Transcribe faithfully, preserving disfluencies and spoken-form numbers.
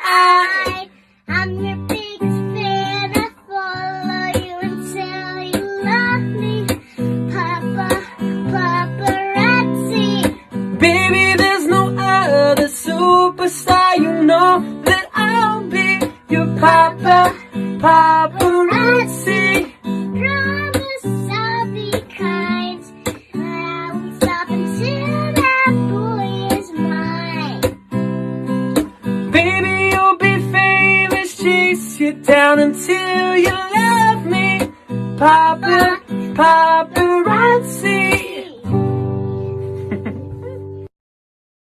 I, I'm your biggest fan. I follow you until you love me. Papa, paparazzi. Baby, there's no other superstar. You know that I'll be your papa, paparazzi. Promise I'll be kind, but I won't stop until that boy is mine. Baby, you'll be famous, chase you down until you love me. Papa, paparazzi.